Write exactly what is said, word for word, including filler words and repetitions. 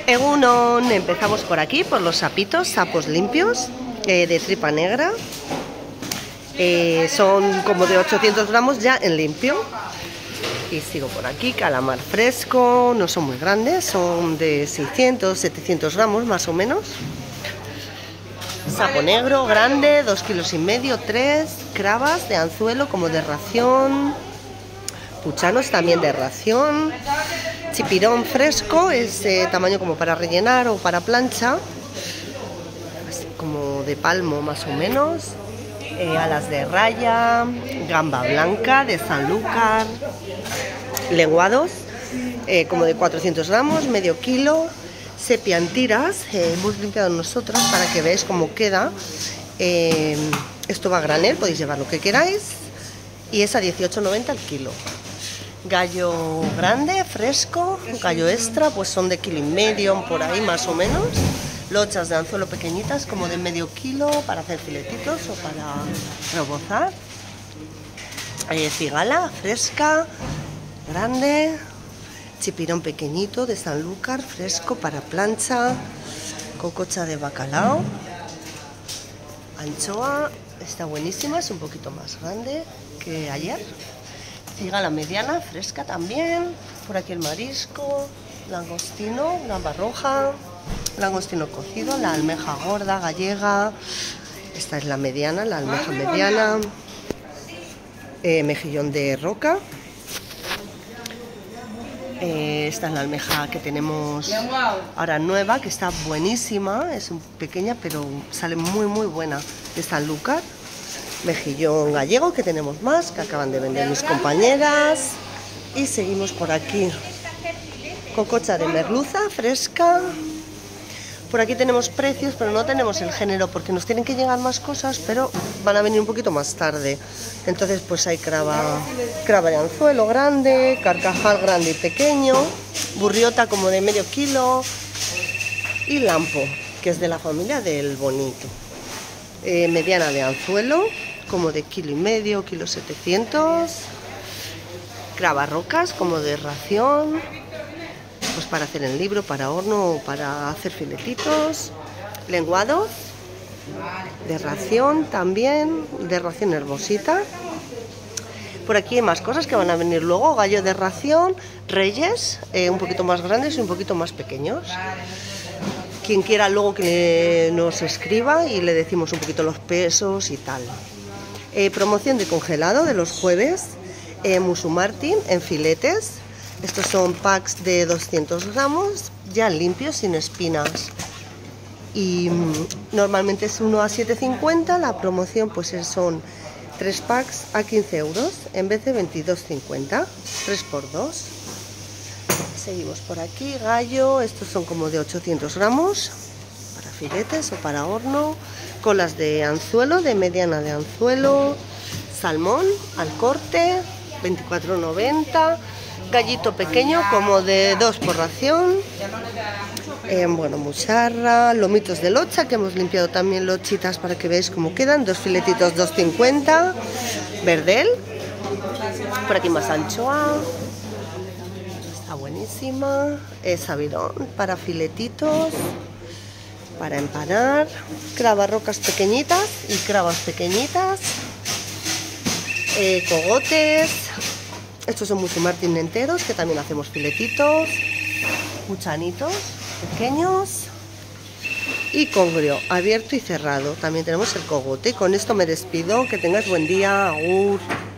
Egunon, empezamos por aquí, por los sapitos, sapos limpios, eh, de tripa negra. Eh, son como de ochocientos gramos ya en limpio. Y sigo por aquí, calamar fresco, no son muy grandes, son de seiscientos, setecientos gramos más o menos. Sapo negro grande, dos kilos y medio, tres. Crabas de anzuelo como de ración. Puchanos también de ración. Chipirón fresco, es eh, tamaño como para rellenar o para plancha, así como de palmo más o menos. Eh, alas de raya, gamba blanca de Sanlúcar, lenguados eh, como de cuatrocientos gramos, medio kilo. Sepia en tiras, eh, hemos limpiado nosotras para que veáis cómo queda. Eh, esto va a granel, podéis llevar lo que queráis y es a dieciocho noventa el kilo. Gallo grande, fresco, gallo extra, pues son de kilo y medio, por ahí más o menos. Lochas de anzuelo pequeñitas, como de medio kilo, para hacer filetitos o para rebozar. Eh, cigala fresca, grande. Chipirón pequeñito de Sanlúcar, fresco, para plancha. Cococha de bacalao. Anchoa, está buenísima, es un poquito más grande que ayer. Cigala mediana, fresca también. Por aquí el marisco, langostino, gamba roja, langostino cocido, la almeja gorda gallega. Esta es la mediana, la almeja mediana. Eh, mejillón de roca. Eh, esta es la almeja que tenemos ahora nueva, que está buenísima. Es un pequeña, pero sale muy muy buena. De Sanlúcar. Mejillón gallego, que tenemos más, que acaban de vender mis compañeras. Y seguimos por aquí. Cococha de merluza, fresca. Por aquí tenemos precios, pero no tenemos el género, porque nos tienen que llegar más cosas, pero van a venir un poquito más tarde. Entonces pues hay craba, craba de anzuelo grande, carcajal grande y pequeño, burriota como de medio kilo y lampo, que es de la familia del bonito. Eh, mediana de anzuelo, como de kilo y medio, kilo setecientos. Crabas rocas, como de ración, pues para hacer en libro, para horno o para hacer filetitos. Lenguados de ración también, de ración hermosita. Por aquí hay más cosas que van a venir luego. Gallo de ración, reyes, eh, un poquito más grandes y un poquito más pequeños. Quien quiera luego que nos escriba y le decimos un poquito los pesos y tal. Eh, promoción de congelado de los jueves. Eh, Musu Martin en filetes. Estos son packs de doscientos gramos, ya limpios, sin espinas. Y mmm, normalmente es uno a siete cincuenta. La promoción pues son tres packs a quince euros en vez de veintidós cincuenta. tres por dos. Seguimos por aquí, gallo, estos son como de ochocientos gramos, para filetes o para horno. Colas de anzuelo, de mediana de anzuelo. Salmón al corte, veinticuatro noventa. Gallito pequeño, como de dos por ración. Eh, bueno, mucharra, lomitos de locha, que hemos limpiado también lochitas para que veáis cómo quedan. Dos filetitos, dos cincuenta. Verdel. Por aquí más anchoa. Está buenísima. Es sabirón para filetitos, para empanar. Crabas rocas pequeñitas y crabas pequeñitas. Eh, cogotes. Estos son Musu Martin enteros, que también hacemos filetitos. Muchanitos pequeños. Y congrio abierto y cerrado. También tenemos el cogote. Con esto me despido. Que tengas buen día. Agur.